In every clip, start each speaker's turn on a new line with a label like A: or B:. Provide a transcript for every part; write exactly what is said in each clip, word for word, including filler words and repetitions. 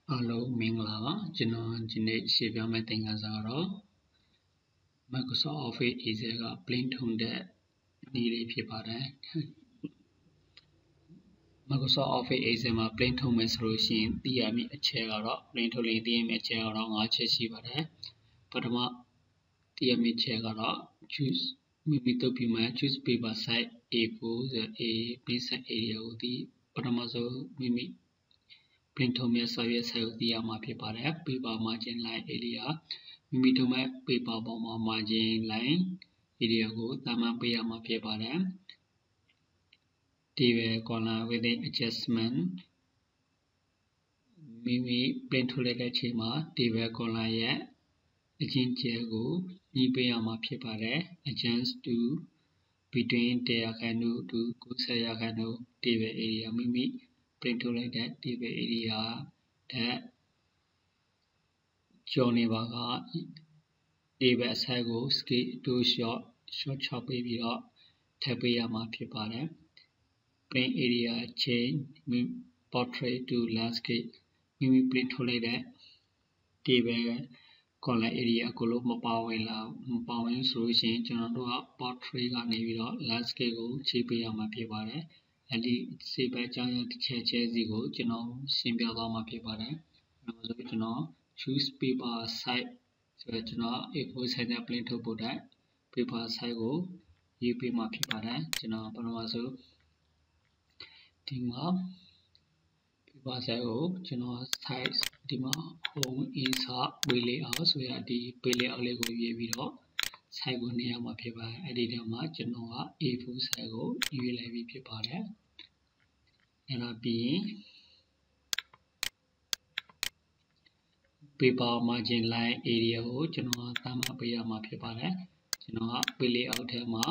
A: Hello မင်္ဂလာပါကျွန်တော်ဒီနေ့ရှင်းပြမယ့်သင်ခန်းစာကတော့ Microsoft Office Excel က plain ထုံတဲ့နည်းလေးဖြစ်ပါတယ် Microsoft Office Excel မှာ plain ထုံမယ်ဆိုလို့ရှိရင်သိရမည့်အချက်ကတော့ plain ထုံရင်သိရမည့်အချက်ကတော့၅ချက်ရှိပါတယ်ပထမသိရမည့်အချက်ကတော့ choose မိမိတို့ပြမှာ choose paper size A ကို A page size area ကိုဒီပထမဆုံးမိမိprint ထုံမဲ့စာရွက်စာအုပ်သိရမှာဖြစ်ပါတယ် paper margin line area မိမိတို့မဲ့ paper ပေါ်မှာ margin line area ကိုသတ်မှတ်ပေးရမှာဖြစ်ပါတယ် table column within adjustment မိမိ print ထုတ်လိုက်တဲ့အချိန်မှာ table column ရဲ့အချင်းကျယ်ကိုညှိပေးရမှာဖြစ်ပါတယ် adjust to between ၁၀ ရာခိုင်နှုန်း to ၉၀ ရာခိုင်နှုန်း table area မိမိ print ထုတ်လိုက်တဲ့ table area တဲ့ကျော်နေပါက table အဆိုင်ကို scale to short short ချပေးပြီးတော့ထပ်ပေးရမှာဖြစ်ပါတယ် print area change portrait to landscape မိမိ print ထုတ်လိုက်တဲ့ table column area အကုန်လုံးမပါဝင်လာမပါဝင်ဆိုလို့ရှိရင်ကျွန်တော်တို့က portrait ကနေပြီးတော့ landscape ကိုခြေပေးရမှာဖြစ်ပါတယ်အဲ့ဒီစေပဲအကြောင်းတစ်ချက်ချင်းစီကိုကျွန်တော်ရှင်းပြသွားမှာဖြစ်ပါတယ်နောက်ဆိုကျွန်တော် choose paper size ဆိုတော့ကျွန်တော် A four size နဲ့ print ထုတ်ဖို့တဲ့ paper size ကိုရေးပေးမှာဖြစ်ပါတယ်ကျွန်တော်ပထမဆုံးဒီမှာ paper size ကိုကျွန်တော် size ဒီမှာ home insert page layout ဆိုရဒီ page layout လေးကိုရေးပြီးတော့ size ကိုနေရာမှာဖြစ်ပါတယ်အဲ့ဒီတည်းမှာကျွန်တော်က A four size ကိုရွေးလိုက်ပြီးဖြစ်ပါတယ်အဲ့ဒါပြီးရင် paper margin line area ကိုကျွန်တော်သတ်မှတ်ပေးရမှာဖြစ်ပါတယ်ကျွန်တော်က page layout ထဲမှာ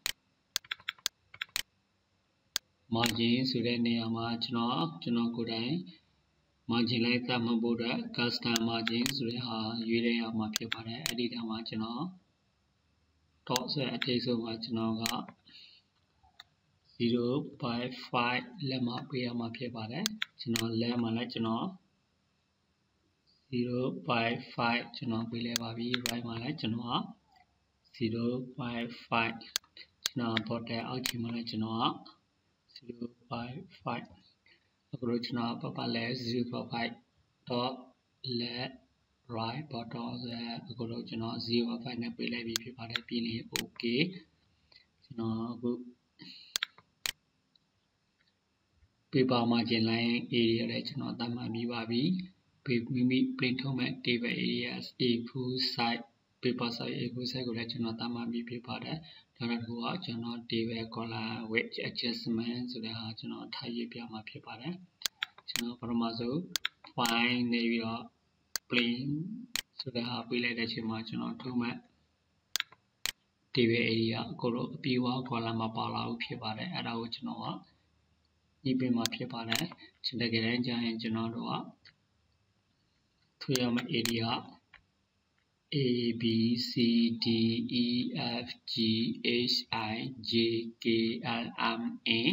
A: margin ဆိုတဲ့နေရာမှာကျွန်တော်ကျွန်တော်ကိုယ်တိုင် margin line သတ်မှတ်ဖို့အတွက် custom margin ဆိုတဲ့ဟာရွေးလိုက်ရမှာဖြစ်ပါတယ်အဲ့ဒီတည်းမှာကျွန်တော် dot ဆိုတဲ့အထိပ်ဆုံးမှာကျွန်တော်ကzero point five လက်မှာပေးရမှာဖြစ်ပါတယ်ကျွန်တော်လက်မှာလည်းကျွန်တော်zero point five ကျွန်တော်ပေးလိုက်ပါပြီ right မှာလည်းကျွန်တော်ကzero point five ကျွန်တော်တော့တဲ့အောက်ခြေမှာလည်းကျွန်တော်ကzero point five အခုတော့ကျွန်တော်ပပလဲzero point five dot left right bottom ဆိုအခုတော့ကျွန်တော်zero point five နဲ့ပေးလိုက်ပြီဖြစ်ပါတယ်ပြီးရင် okay ကျွန်တော်အခု paper margin line area လည်းကျွန်တော်သတ်မှတ်ပြီးပါပြီမိမိ print ထုတ်မဲ့ table area A four size paper size A four size ကိုလည်းကျွန်တော်သတ်မှတ်ပြီးဖြစ်ပါတယ်ဒါတစ်ခုကကျွန်တော် table column width adjustment ဆိုတဲ့ဟာကျွန်တော်ထားရေးပြမှာဖြစ်ပါတယ်ကျွန်တော်ပထမဆုံး file နေပြီးတော့ plain ဆိုတဲ့ဟာပေးလိုက်တဲ့အချိန်မှာကျွန်တော်ထုတ်မဲ့ table area ကိုတော့အပြေဝ column မှာပါလာဘူးဖြစ်ပါတယ်အဲ့ဒါကိုကျွန်တော်ကညှိပေးမှာဖြစ်ပါတယ်ကျွန်တော်တကယ်တမ်းကျရင်ကျွန်တော်တို့ကထွေရမယ့် area A B C D E F G H I J K L M N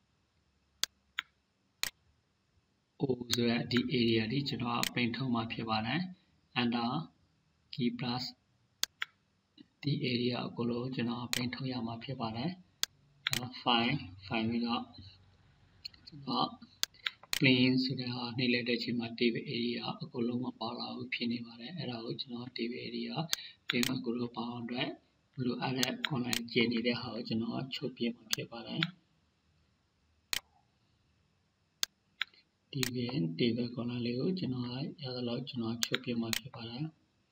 A: O ဆိုတဲ့ဒီ area ဒီကျွန်တော် print ထုတ်မှာဖြစ်ပါတယ် enter key plus ဒီ area အကုန်လုံးကျွန်တော် print ထုတ်ရမှာဖြစ်ပါတယ် file file ပြီးတော့ကျွန်တော် plain ဆိုတဲ့ဟာနှိပ်လိုက်တဲ့အချိန်မှာ table area အကုန်လုံးမပါလာဘူးဖြစ်နေပါတယ်အဲ့ဒါကိုကျွန်တော် table area ပြင်အကုန်လုံးပါအောင်အတွက်ဘယ်လိုအဲ့ဒါ column ကျင်းနေတဲ့ဟာကိုကျွန်တော်ချုပ်ပြမှာဖြစ်ပါတယ်ဒီပြင် table column လေးကိုကျွန်တော်ရသလောက်ကျွန်တော်ချုပ်ပြမှာဖြစ်ပါတယ်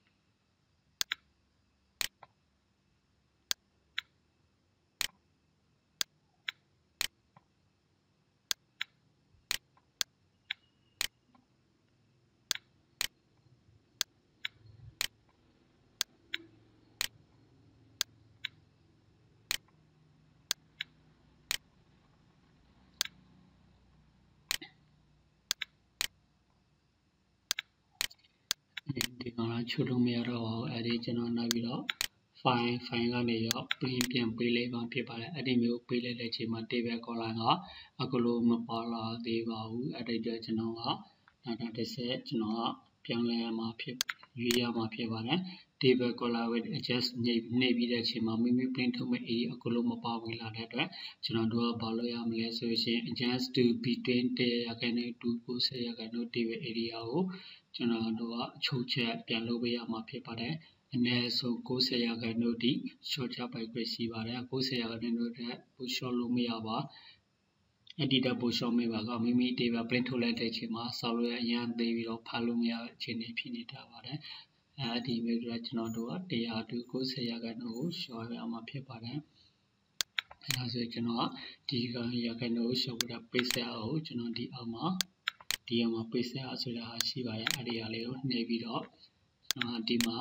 A: ဒီကောင်ချုပ်လို့မရတော့ပါဘူးအဲ့ဒီကျွန်တော်နောက်ပြီးတော့ file file ကနေရော print ပြန်ပေးလိုက်ပါဖြစ်ပါတယ်အဲ့ဒီမျိုးပေးလိုက်တဲ့အချိန်မှာ table column ကအကလို့မပါလာသေးပါဘူးအဲ့ဒီတော့ကျွန်တော်ကနောက်တစ်ဆက်ကျွန်တော်ကပြောင်းလဲရမှာဖြစ်ရွေးရမှာဖြစ်ပါတယ် table color with adjust နေနေပြီးတဲ့အချိန်မှာမိမိ print ထုတ်မဲ့ area အကုန်လုံးမပါဝင်လာတဲ့အတွက်ကျွန်တော်တို့ကဘာလုပ်ရမလဲဆိုရင် adjust to between tenရာခိုင်နှုန်း to 90ရာခိုင်နှုန်း table area ကိုကျွန်တော်တို့ကအချုပ်ချက်ပြန်လုပ်ပေးရမှာဖြစ်ပါတယ်အနည်းဆုံး90ရာခိုင်နှုန်းထိ short ချပိုက်ခွင့်ရှိပါတယ်90ရာခိုင်နှုန်းတဲ့ပို short လို့မရပါအဲ့ဒီတော့ပို short မိပါကမိမိ table print ထုတ်လိုက်တဲ့အချိန်မှာဆောက်လို့အရင်သေးပြီးတော့ဖတ်လို့မရတဲ့အခြေအနေဖြစ်နေတာပါတယ်အဲဒီမျိုးကကျွန်တော်တို့ကone hundred to ninetyရာခိုင်နှုန်းကို short ရမှာဖြစ်ပါတယ်အဲဒါဆိုကျွန်တော်ကဒီကရာခိုင်နှုန်းကို short ပြီးတော့ paste ရအောင်ကျွန်တော်ဒီအောက်မှာဒီအောက်မှာ paste ရအောင်ဆိုတာရှိပါတယ်အဲ့ဒီအရာလေးကိုနှိပ်ပြီးတော့ကျွန်တော်ဒီမှာ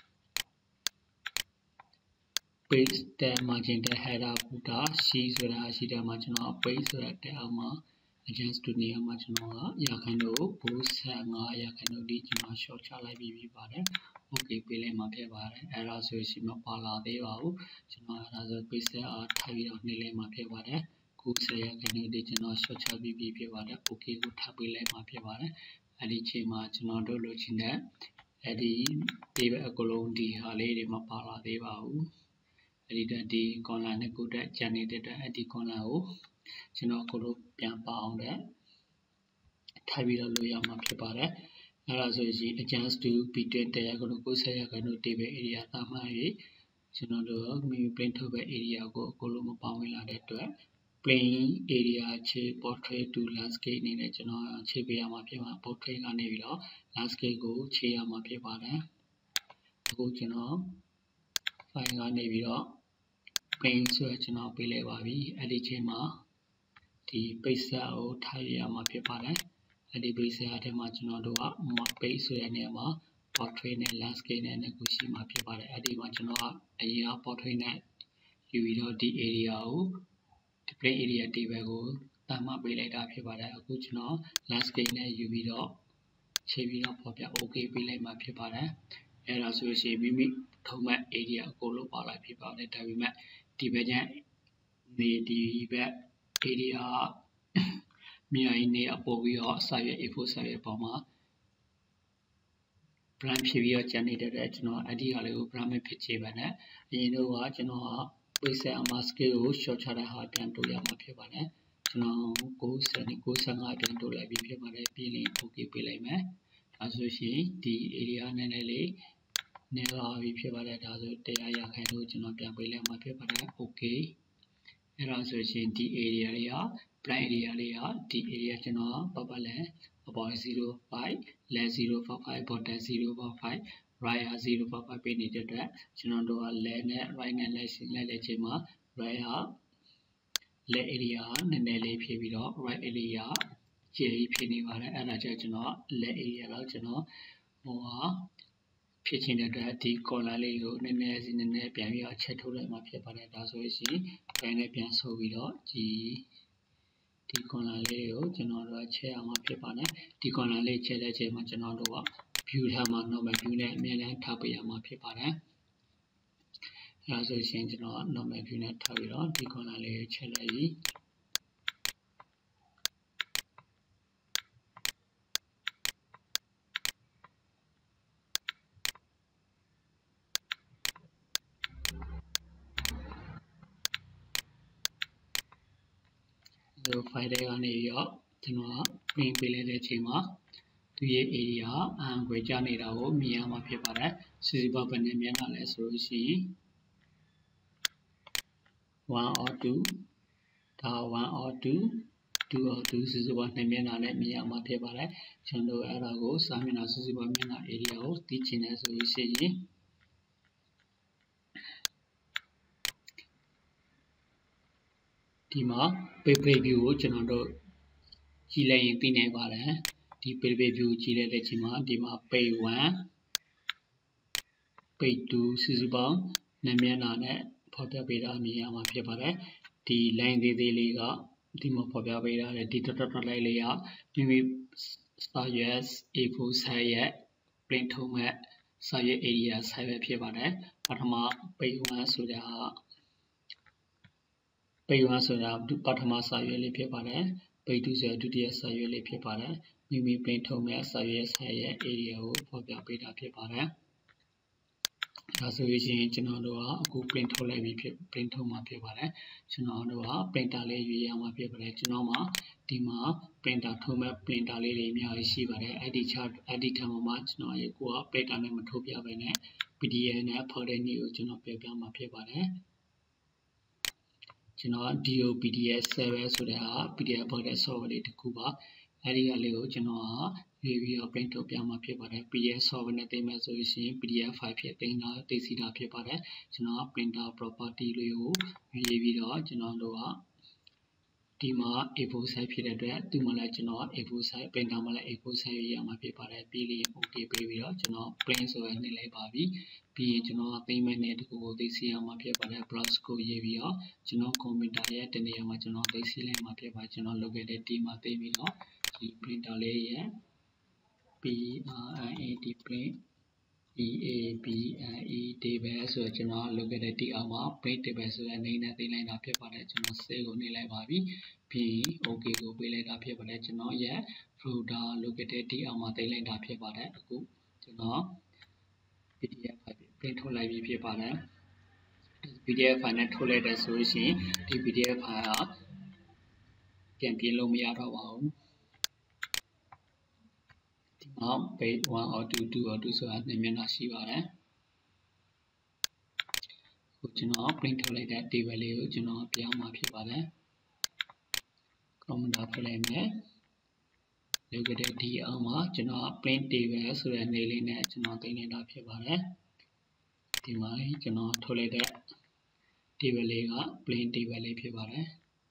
A: page တဲ့ margin တဲ့ header footer ရှိဆိုတာရှိတယ်မှာကျွန်တော် page ဆိုတဲ့တဲ့အောက်မှာ adjust to နေရာမှာကျွန်တော်ကရာခိုင်နှုန်းကိုninety-fiveရာခိုင်နှုန်းဒီကျွန်တော် short ချလိုက်ပြီးပြီပါတယ် okay ပေးလိုက်မှာဖြစ်ပါတယ်အဲ့ဒါဆိုရှင်မပါလာသေးပါဘူးကျွန်တော်အဲ့ဒါဆို page အားထပ်ပြီးတော့နှိပ်လိုက်မှာဖြစ်ပါတယ်ninetyရာခိုင်နှုန်းဒီကျွန်တော် short ချပြီးပြီဖြစ်ပါတယ် okay ကိုထပ်ပေးလိုက်မှာဖြစ်ပါတယ်အဲ့ဒီချိန်မှာကျွန်တော်တို့လိုချင်တဲ့အဲ့ဒီ table အကုန်လုံးဒီဟာလေးတွေမပါလာသေးပါဘူးအဲ့ဒီတော့ဒီ column နဲ့ကိုတက်ကျန်နေတဲ့အတွက်အဲ့ဒီ column ကိုကျွန်တော်အခုလိုပြန်ပါအောင်တဲ့ထိုက်ပြီးတော့လို့ရမှာဖြစ်ပါတယ်အဲ့ဒါဆိုရင် adjust to between tenရာခိုင်နှုန်းninetyရာခိုင်နှုန်း table area သတ်မှတ်၍ကျွန်တော်တို့မိ print ထုတ်တဲ့ area ကိုအကုန်လုံးမပါဝင်လာတဲ့အတွက် plain area ခြေ portrait to landscape အနေနဲ့ကျွန်တော်ခြေပေးရမှာဖြစ်ပါ portrait ကနေပြီးတော့ landscape ကိုခြေရမှာဖြစ်ပါတယ်အခုကျွန်တော် file ကနေပြီးတော့ plain ဆိုတော့ကျွန်တော်ပေးလိုက်ပါပြီအဲ့ဒီချိန်မှာဒီ page set ကိုထားရမှာဖြစ်ပါတယ်အဲ့ဒီ page set အထက်မှာကျွန်တော်တို့က page ဆိုတဲ့နေရာမှာ portrait နဲ့ landscape နဲ့နှစ်ခုရှိမှာဖြစ်ပါတယ်အဲ့ဒီမှာကျွန်တော်ကအရင်က portrait နဲ့ယူပြီးတော့ဒီ area ကို display area table ကိုတတ်မှတ်ပေးလိုက်တာဖြစ်ပါတယ်အခုကျွန်တော် landscape နဲ့ယူပြီးတော့ချိန်ပြီးတော့ပေါ်ပြ okay ပေးလိုက်မှာဖြစ်ပါတယ်အဲ့ဒါဆိုရင်မိမိထုံးမဲ့ area အကုန်လုံးပါလိုက်ဖြစ်ပါတယ်ဒါပေမဲ့ဒီဘက်ကျန်နေဒီဘက် area မြိုင်နေအပေါ်ပြီးတော့စာရွက် A four စာရွက်ပေါ်မှာ brand ဖြစ်ပြီးတော့ကျန်နေတဲ့အတွက်ကျွန်တော်အဲ့ဒီဟာလေးကို brand မဖြစ်ချေပါနဲ့အရင်တော့ကကျွန်တော်က page အမှာ scale ကို short ချတဲ့ဟာပြန်တိုးရမှာဖြစ်ပါတယ်ကျွန်တော်ninety ninety-fiveပြန်တိုးလိုက်ပြီးဖြစ်ပါတယ်ပြီးရင် okay ပေးလိုက်မယ်ဒါဆိုရှင်ဒီ area နည်းနည်းလေးနေလာပြီဖြစ်ပါတယ်ဒါဆိုone hundredရာခိုင်နှုန်းကျွန်တော်ပြန်ပေးလိုက်မှာဖြစ်ပါတယ် okay အဲ့ဒါဆိုရှင်ဒီ area လေးက plan area လေးကဒီ area ကျွန်တော်ပတ်ပတ်လဲ about zero point five left zero point five bottom zero point five right zero point five ပေးနေတဲ့အတွက်ကျွန်တော်တို့က left နဲ့ right နဲ့လိုက်လိုက်တဲ့ချိန်မှာ right က left area ကနည်းနည်းလေးဖြစ်ပြီးတော့ right area ကျယ်ကြီးဖြစ်နေပါတယ်အဲ့ဒါကြောင့်ကျွန်တော် left area တော့ကျွန်တော်ဟိုဟာဖြစ်ချင်တဲ့အတွက်ဒီ color လေးကိုနည်းနည်းစီနည်းနည်းပြန်ပြီးတော့ချက်ထုတ်လိုက်မှာဖြစ်ပါတယ်ဒါဆိုရင် ပြန်နဲ့ပြန်ဆုပ်ပြီးတော့ဒီဒီ color လေးကိုကျွန်တော်တို့ချက်အောင်မှာဖြစ်ပါတယ်ဒီ color လေးချက်တဲ့ချိန်မှာကျွန်တော်တို့က view ထားမှာ normal view နဲ့အမြဲတမ်းထားပေးရမှာဖြစ်ပါတယ်အဲဒါဆိုရင်ကျွန်တော် normal view နဲ့ထားပြီးတော့ဒီ color လေးကိုချက်လိုက်ပြီးဒီ file တွေကနေပြီးတော့ကျွန်တော် print ပေးလိုက်တဲ့အချိန်မှာသူရဲ့ area အံခွဲကြနေတာကိုမြင်ရမှာဖြစ်ပါတယ်စီစီပေါ်ဘယ်နဲ့မြင်တာလဲဆိုလို့ရှိရင်one or two ဒါ one or two two or two စီစီပေါ်နှစ်မျက်နှာနဲ့မြင်ရမှာဖြစ်ပါတယ်ကျွန်တော်အဲ့ဒါကိုစာမျက်နှာစီစီပေါ်မျက်နှာ area ကိုသိချင်တယ်ဆိုလို့ရှိရင်ဒီမှာ page preview ကိုကျွန်တော်တို့ကြည့်လိုက်ရင်သိနိုင်ပါတယ်ဒီ page preview ကြည့်လိုက်တဲ့ချိန်မှာဒီမှာ page one page two စီစီပေါ်နှစ်မျက်နှာနဲ့ဖော်ပြပေးတာမြင်ရမှာဖြစ်ပါတယ်ဒီ line သေးသေးလေးကဒီမှာဖော်ပြပေးထားတဲ့ဒီ dot dot dot line လေးကမိမိစာရွက် A four စာရွက် print ထုတ်မဲ့စာရွက် area စာရွက်ဖြစ်ပါတယ်ပထမ page one ဆိုတာpage one ဆိုတာပထမစာရွက်လေးဖြစ်ပါတယ်page twoဆိုတာဒုတိယစာရွက်လေးဖြစ်ပါတယ်မိမိ print ထုတ်မဲ့စာရွက်စာရဲ့ area ကိုဖော်ပြပေးတာဖြစ်ပါတယ်ဒါဆိုရင်ကျွန်တော်တို့ကအခု print ထုတ်လိုက်ပြီဖြစ် print ထုတ်မှာဖြစ်ပါတယ်ကျွန်တော်တို့က printer လေးရွေးရမှာဖြစ်ပါတယ်ကျွန်တော်မှာဒီမှာ printer ထုတ်မဲ့ printer လေးတွေအများကြီးရှိပါတယ်အဲ့ဒီ chart အဲ့ဒီထက်မှာကျွန်တော်ရေကိုက printer နဲ့မထုတ်ပြဘဲနဲ့ P D F နဲ့ဖော်တဲ့နည်းကိုကျွန်တော်ပြပြမှာဖြစ်ပါတယ်ကျွန်တော် D O P D F ဆယ်ဗယ် ဆိုတဲ့ဟာ P D F ဖော်တဲ့ software လေးတစ်ခုပါအဲ့ဒီကလေးကိုကျွန်တော်ကရွေးပြီးတော့ print ထုတ်ပြမှာဖြစ်ပါတယ် P D F software နဲ့သိမ်းမယ်ဆိုရင် P D F file ဖြစ်သိမ်းတာသိသိတာဖြစ်ပါတယ်ကျွန်တော် printer property လေးကိုရွေးပြီးတော့ကျွန်တော်တို့ကဒီမှာ A four size ဖြစ်တဲ့အတွက်ဒီမှာလည်းကျွန်တော် A four size printer မှာလည်း A four size ရွေးရမှာဖြစ်ပါတယ်ပြီးရင် OK ပေးပြီးတော့ကျွန်တော် print ဆိုရနှိပ်လိုက်ပါပြီပြီးရင်ကျွန်တော်ကသိမ်းမဲ့နဲ့တကူကိုသိသိရမှာဖြစ်ပါတယ် browse ကိုရေးပြီးတော့ကျွန်တော် computer ရဲ့တနေရာမှာကျွန်တော်သိသိလိုက်မှာဖြစ်ပါတယ်ကျွန်တော်လုပ်ခဲ့တဲ့ team မှာသိပြီးတော့ဒီ printer လေးရဲ့ P R I N T print E A B N E table ဆိုတော့ကျွန်တော်လုပ်ခဲ့တဲ့ T အောင်မှာ print table ဆိုတဲ့ name နဲ့သိလိုက်တာဖြစ်ပါတယ်ကျွန်တော် save ကိုနှိပ်လိုက်ပါပြီပြီး OK ကိုပေးလိုက်တာဖြစ်ပါတယ်ကျွန်တော်ရဲ့ folder လုပ်ခဲ့တဲ့ T အောင်မှာသိလိုက်တာဖြစ်ပါတယ်အခုကျွန်တော် P D F file print ထုတ်လိုက်ပြီဖြစ်ပါတယ် P D F file နဲ့ထုတ်လိုက်တဲ့ဆိုရင်ဒီ P D F file ကပြန်ပြင်လို့မရတော့ပါဘူးဒီမှာ page one or two two or two ဆိုတာနှစ်မျက်နှာရှိပါတယ်အခုကျွန်တော် print ထုတ်လိုက်တဲ့ table လေးကိုကျွန်တော်ပြောင်းမှာဖြစ်ပါတယ် computer ဖွင့်လိုက်မယ်လုပ်ခဲ့တဲ့ဒီအောင်မှာကျွန်တော် print table ဆိုတဲ့ name လေးနဲ့ကျွန်တော်သိနေတာဖြစ်ပါတယ်ဒီမှာကျွန်တော်ထုတ်လိုက်တဲ့ table လေးက plain table လေးဖြစ်ပါတယ်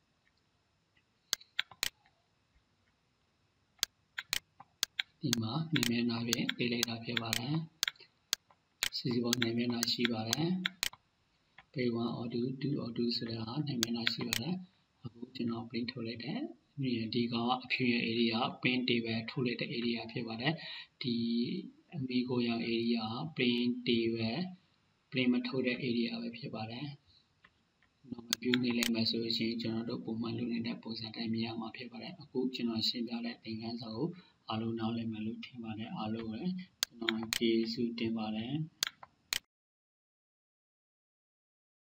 A: ဒီမှာနာမည်နာဖြင့်ပေးလိုက်တာဖြစ်ပါတယ်စီစီပေါ်နာမည်နာရှိပါတယ် page one or two two or two ဆိုတာနာမည်နာရှိပါတယ်အခုကျွန်တော် print ထုတ်လိုက်တဲ့ဒီကောင်ကအဖြူရဲ့ area print table ထုတ်လိုက်တဲ့ area ဖြစ်ပါတယ်ဒီအမီကိုရောင် area print table print မထုတ်တဲ့ area ပဲဖြစ်ပါတယ်နောက် view နေလိုက်မယ်ဆိုရင်ကျွန်တော်တို့ပုံမှန်လုပ်နေတဲ့ပုံစံတိုင်းမြင်ရမှာဖြစ်ပါတယ်အခုကျွန်တော်ရှင်းပြတဲ့သင်ခန်းစာကိုအားလုံးနားလည်မယ်လို့ထင်ပါတယ်အားလုံးပဲကျွန်တော်ကျေးဇူးတင်ပါတယ်